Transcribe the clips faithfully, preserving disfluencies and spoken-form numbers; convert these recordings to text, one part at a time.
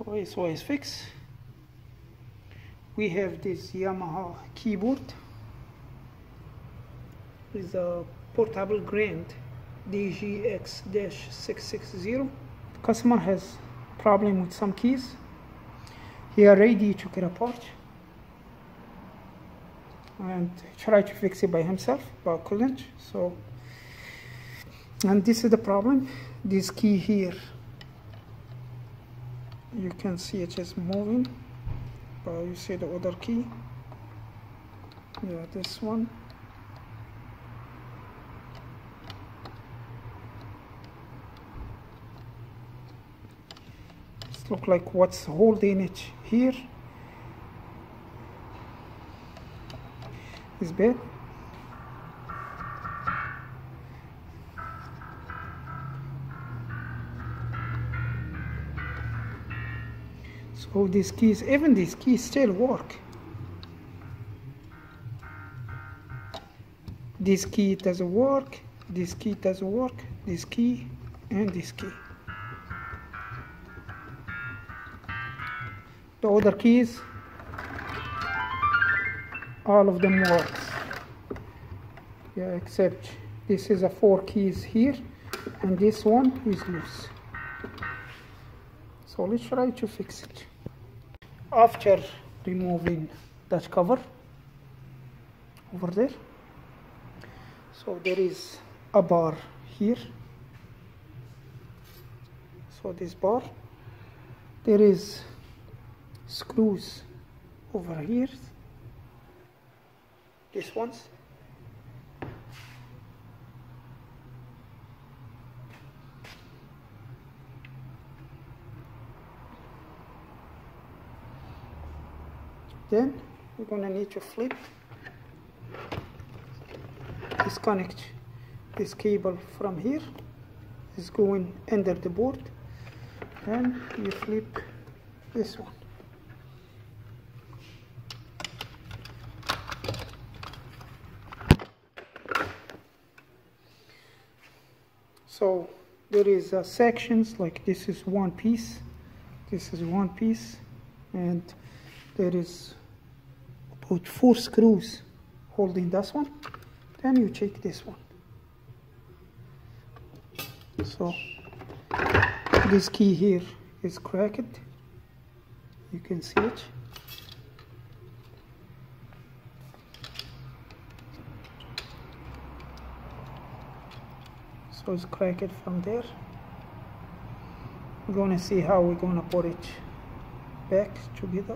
Okay, so it's fixed. We have this Yamaha keyboard. It's a portable Grand D G X six sixty. Customer has problem with some keys. He already took it apart and tried to fix it by himself, but couldn't. So, and this is the problem. This key here, you can see it is moving, but you see the other key. Yeah, this one. It looks like what's holding it here is bad. So these keys, even these keys still work. This key doesn't work, this key doesn't work, this key and this key. The other keys, all of them works. Yeah, except this is a four keys here and this one is loose. So let's try to fix it. After removing that cover over there, so there is a bar here. So this bar, there is screws over here, this ones. Then we're gonna need to flip, disconnect this cable from here. It's going under the board, and you flip this one. So there is uh, sections, like this is one piece, this is one piece, and there is about four screws holding this one. Then you check this one. So this key here is cracked, you can see it. So it's cracked from there. We're gonna see how we're gonna put it back together.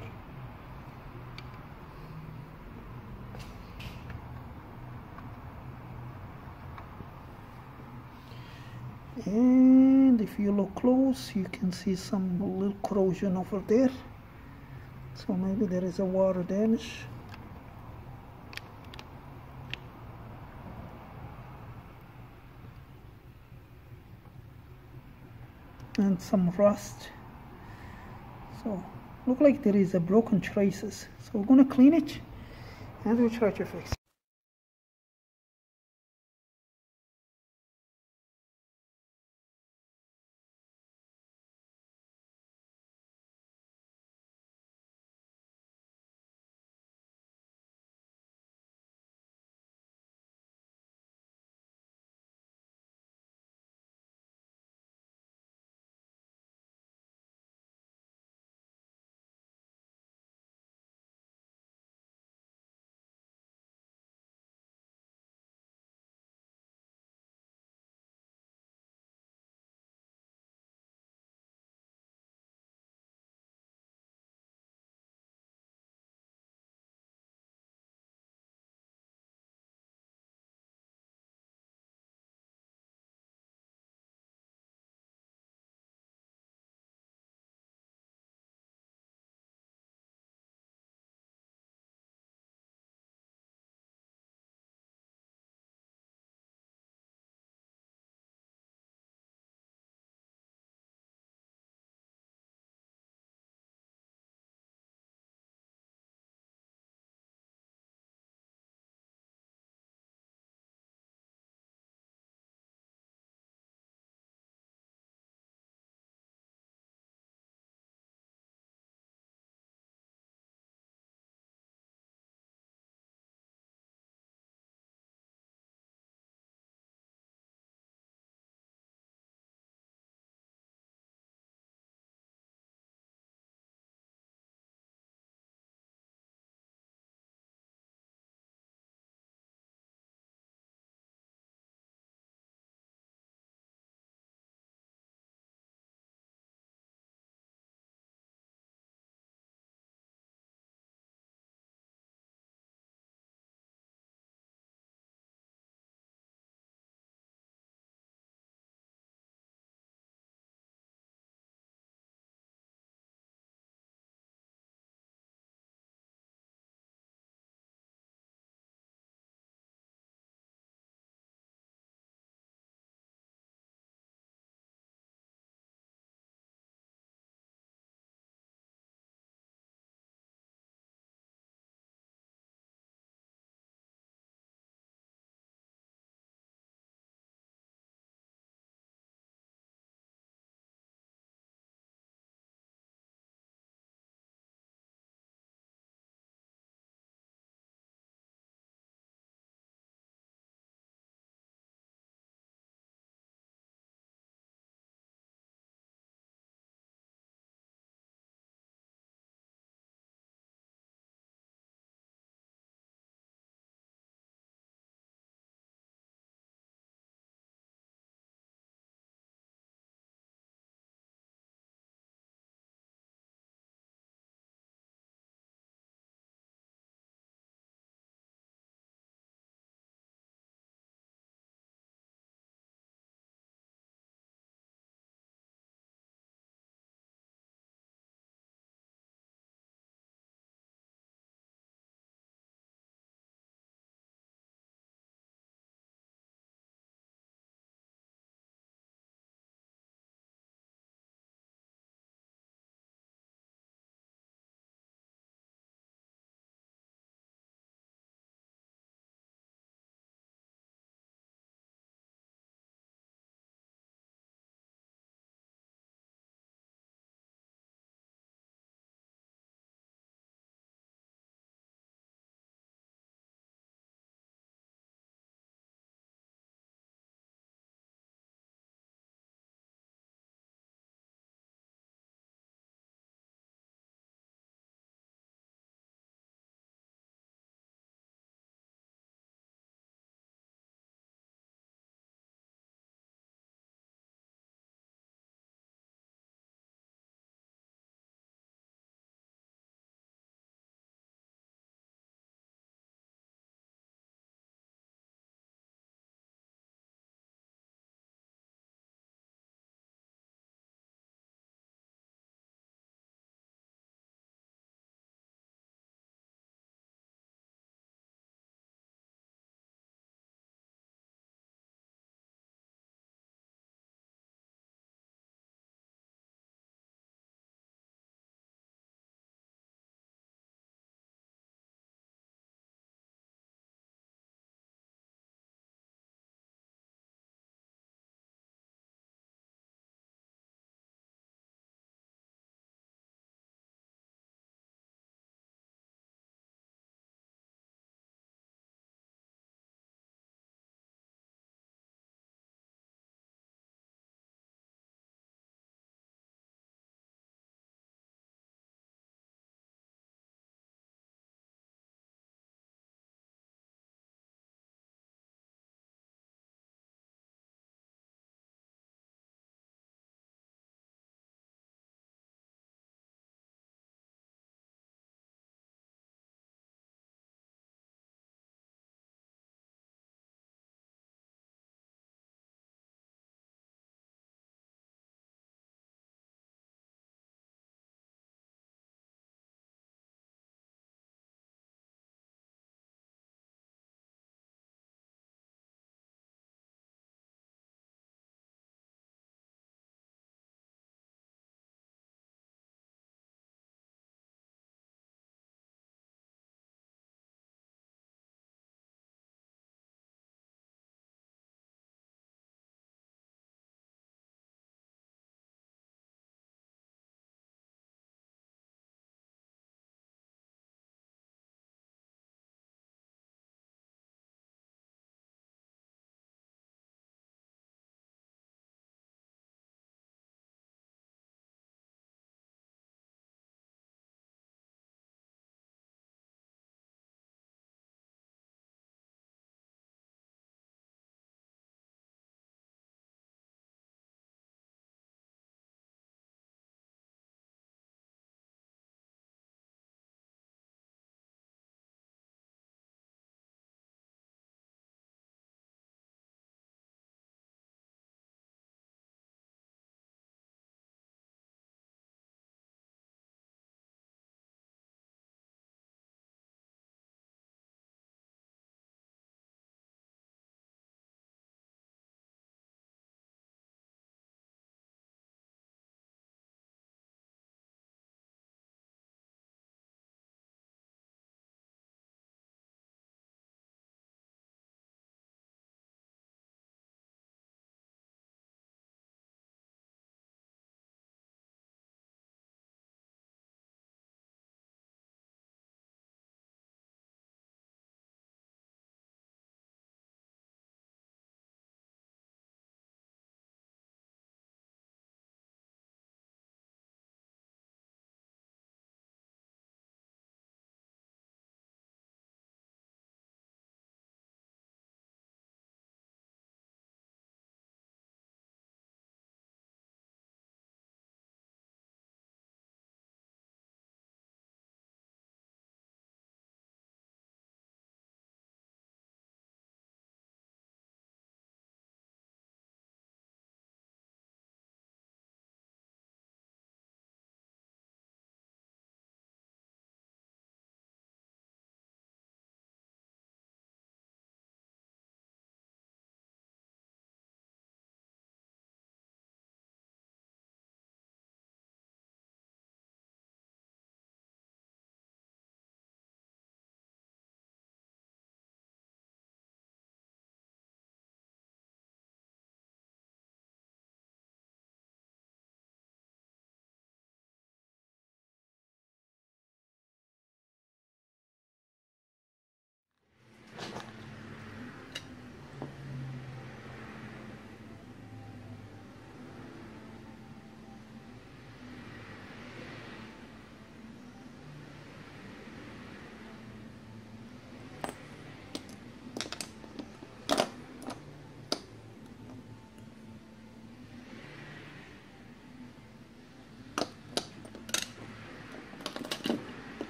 And if you look close, you can see some little corrosion over there. So maybe there is a water damage. And some rust. So look like there is a broken traces. So we're gonna clean it and we'll try to fix it.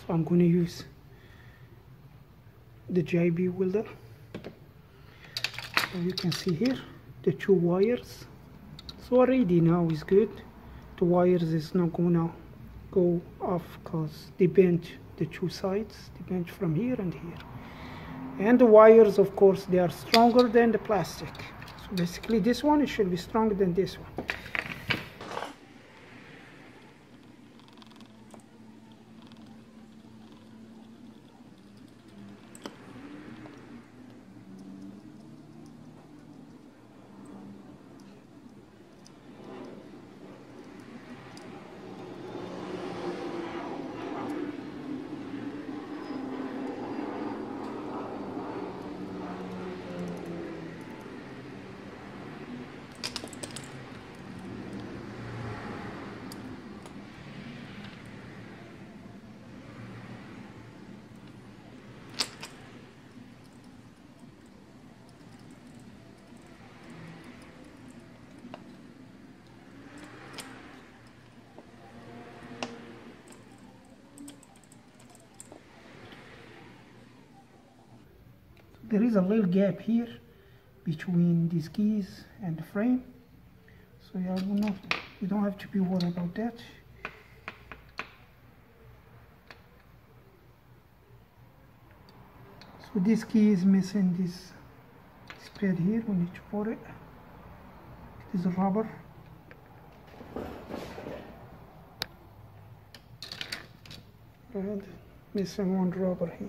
So I'm going to use the J B welder. So you can see here the two wires. So already now is good. The wires is not gonna go off because they bent the two sides. They bent from here and here. And the wires, of course, they are stronger than the plastic. So basically this one, it should be stronger than this one. There is a little gap here between these keys and the frame, so yeah, you know, you don't have to be worried about that. So this key is missing this, this pad here. We need to put it. It is a rubber. And missing one rubber here.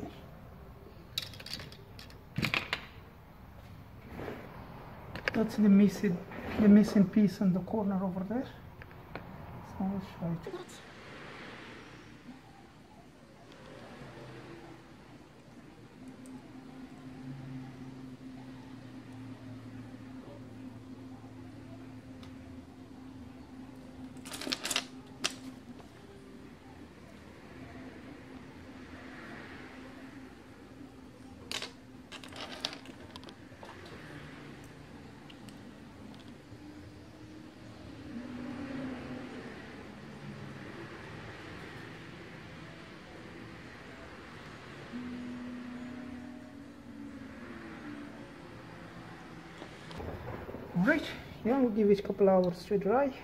That's the missing, the missing piece in the corner over there. So let's try it. Alright, yeah, we'll give it a couple hours to dry.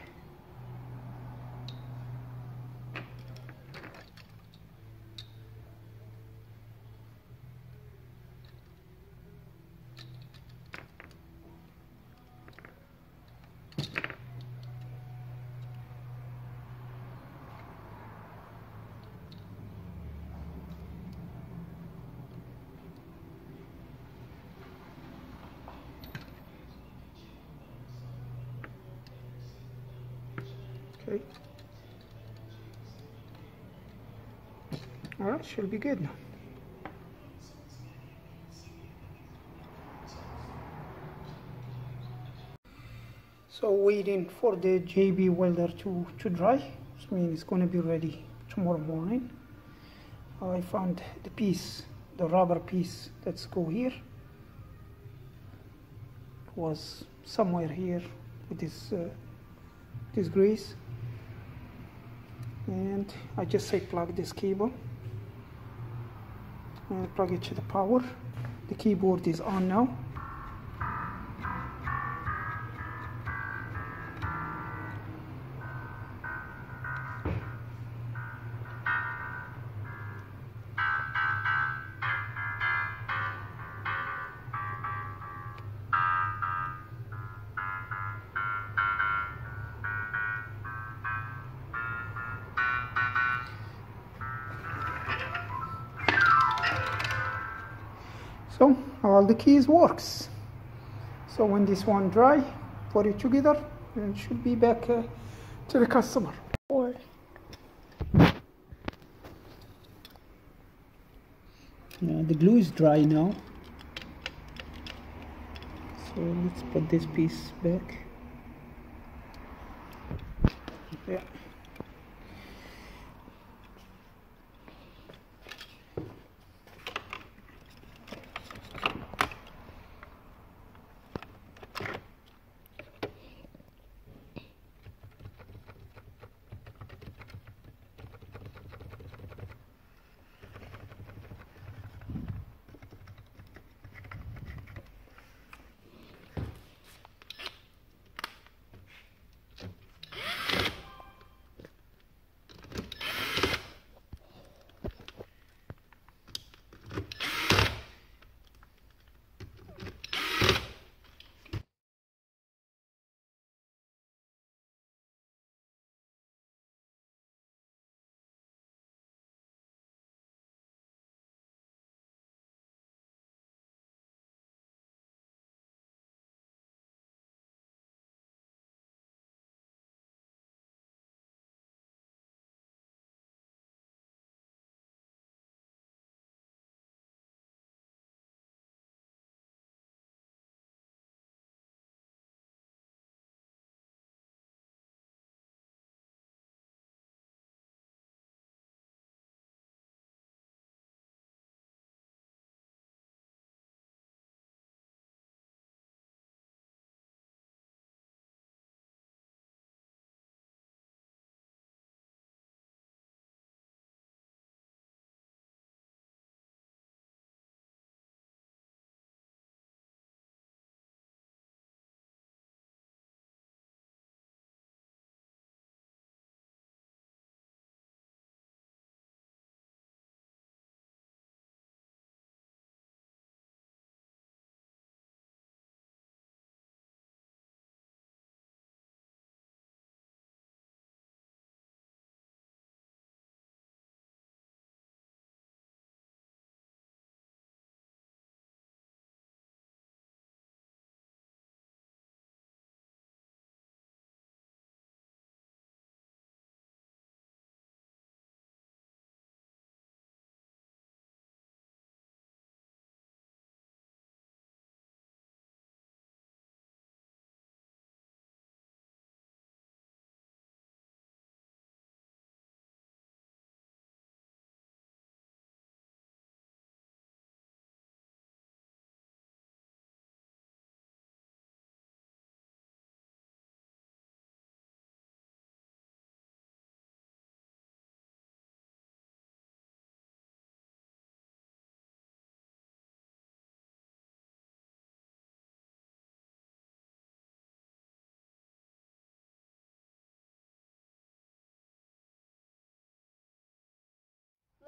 Okay. Alright, should be good now. So waiting for the J B welder to, to dry. Which means it's going to be ready tomorrow morning. I found the piece, the rubber piece that's go here. It was somewhere here with this, uh, this grease. And I just say plug this cable and plug it to the power. The keyboard is on now. So all the keys works. So when this one dry, put it together and it should be back uh, to the customer. Or yeah, the glue is dry now. So let's put this piece back. Yeah.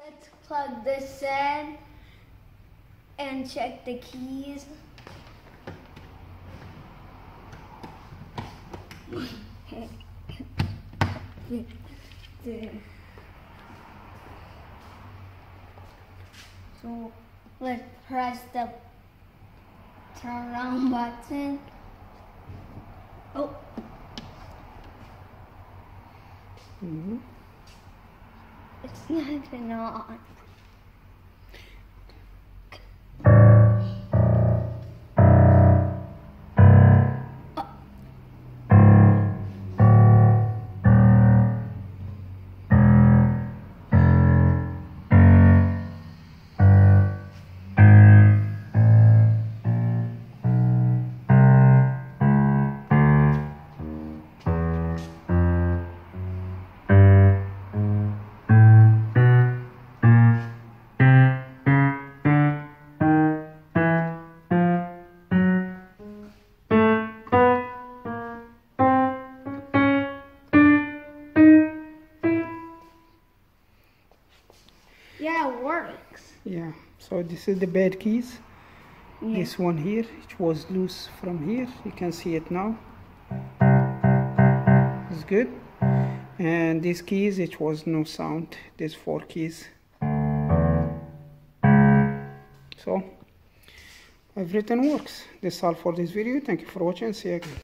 Let's plug this in and check the keys. So let's press the turn on button. Oh. Mm-hmm. It's not even on. Yeah, it works. Yeah, so this is the bad keys. Yeah. This one here, it was loose from here. You can see it now. It's good. And these keys, it was no sound. These four keys. So everything works. That's all for this video. Thank you for watching. See you again.